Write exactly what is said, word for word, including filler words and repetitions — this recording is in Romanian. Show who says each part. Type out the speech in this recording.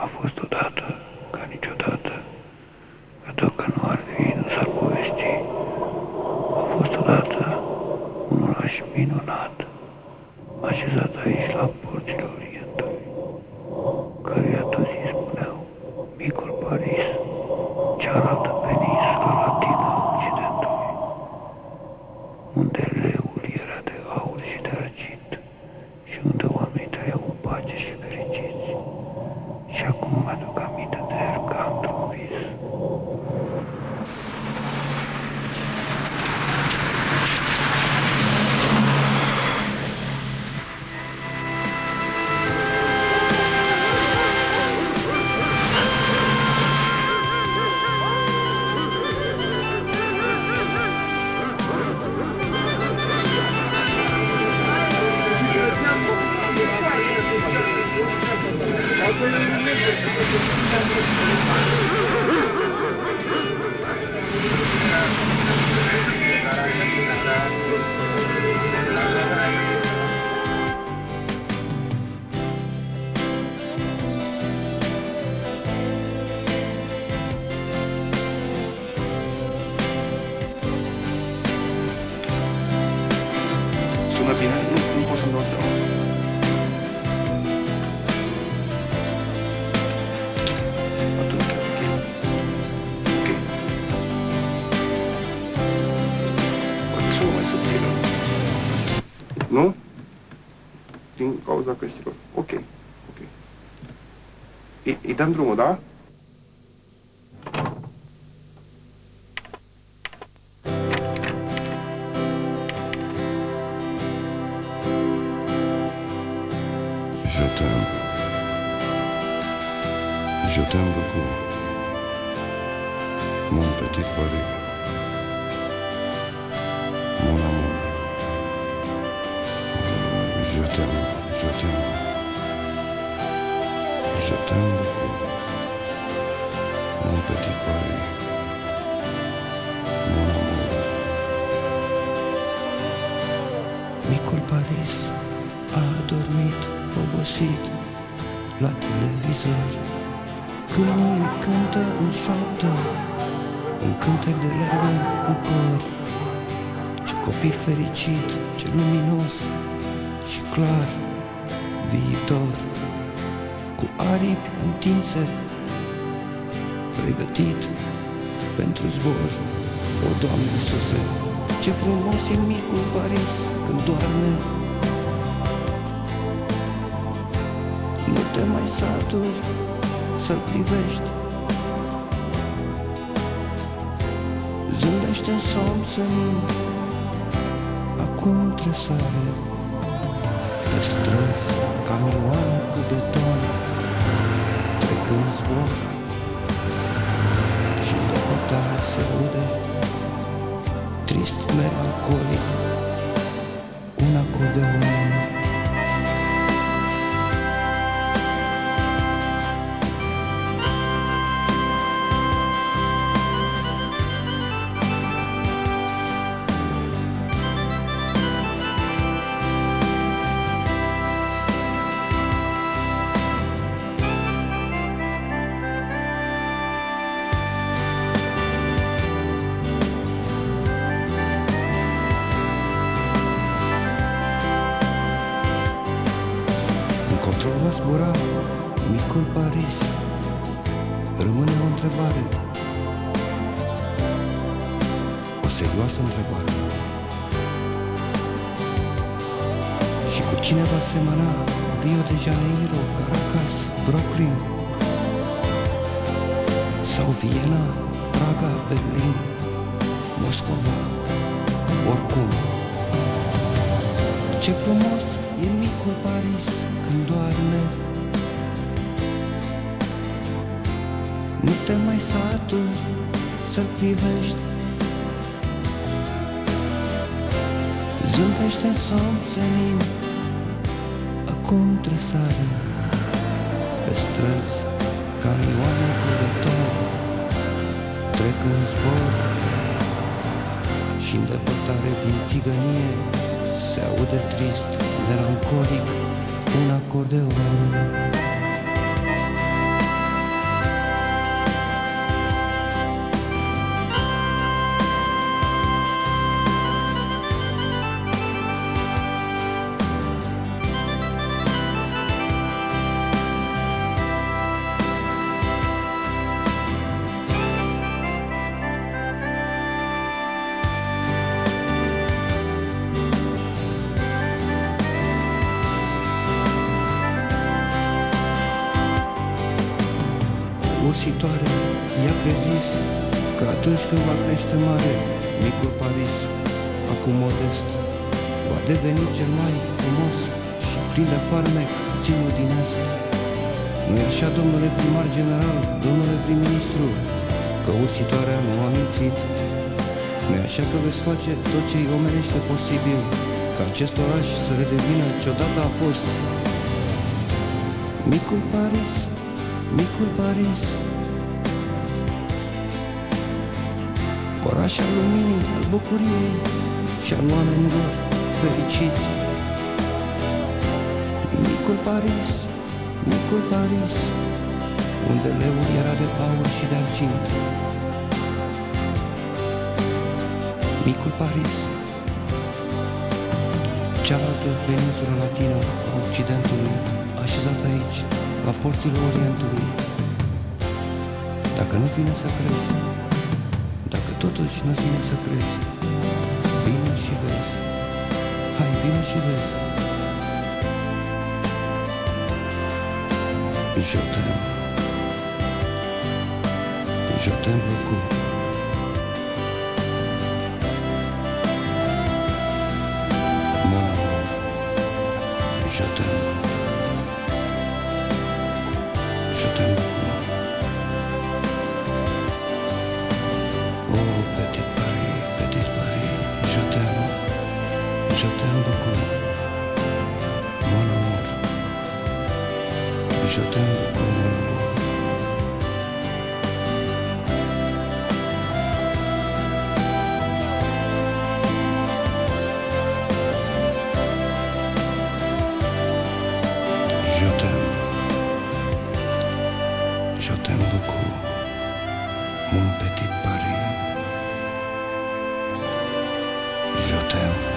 Speaker 1: A fost odată, ca niciodată, că dacă nu ar fi, nu s-ar povesti. A fost odată un oraș minunat, așezat aici la porțile Orientului, căruia toți îi spuneau Micul Paris, ce arată peninsula latină a Occidentului, unde leul era de aur și de argint și unde oamenii trăiau în pace și fericiți. Și acum mă aduc aminte de el ca într-un vis.
Speaker 2: Sună bine? Nu, nu pot să-mi dau seama. Atunci, ok. Ok. Poate sună mai subțire. Nu? Din cauza căștilor. Ok. Ok. Îi, îi dăm drumul, da?
Speaker 3: Je t'aime, je t'aime beaucoup, mon petit Paris, mon amour. Je t'aime, je t'aime, je t'aime beaucoup, mon petit Paris, mon amour.
Speaker 4: Micul Paris a adormit obosit la televizor. Câinii cântă în șoaptă, un cântec de leagăn în cor. Ce copil fericit, ce luminos și clar viitor. Cu aripi întinse, pregătit pentru zbor. O, Doamne Iisuse, ce frumos e micul Paris când doarme. Nu te mai saturi să-l privești. Zâmbește în somn senin, acum tresare. Pe străzi, camioane cu beton trec în zbor și în depărtare se aude, trist, melancolic, un acordeon. Încotro va zbura micul Paris, rămâne o întrebare, o serioasă întrebare. Și cu cine va semăna Rio de Janeiro, Caracas, Brooklyn sau Viena, Praga, Berlin, Moscova, oricum. Ce frumos e micul Paris când doarme. Nu te mai saturi să-l privești. Zâmbește în somn senin, acum tresare. Pe străzi, camioane cu beton trec în zbor și în depărtare din țigănie se aude trist, melancolic, un acordeon. ursitoare i-a prezis că atunci când va crește mare, micul Paris, acum modest, va deveni cel mai frumos și plin de farmec ținut din est. Nu-i așa, domnule primar general, domnule prim-ministru, că ursitoarea nu a mințit? Nu-i așa că veți face tot ce-i omenește posibil ca acest oraș să redevină ce odată a fost? Micul Paris, micul Paris, oraș al luminii, al bucuriei și al oamenilor fericiți. Micul Paris, micul Paris, unde leul era de aur și de argint. Micul Paris, cealaltă peninsulă latină a Occidentului, așezat aici, la porțile Orientului. Dacă nu vine să crezi, dacă totuși nu vine să crezi, vino și vezi, hai, vino și vezi. Je t'aime, je t'aime beaucoup. Mon amour, je t'aime, je t'aime beaucoup. Oh, petit Paris, petit Paris, je t'aime, je t'aime beaucoup. Mon amour, je t'aime beaucoup, mon amour. Je t'aime, je t'aime beaucoup, mon petit Paris. Je t'aime.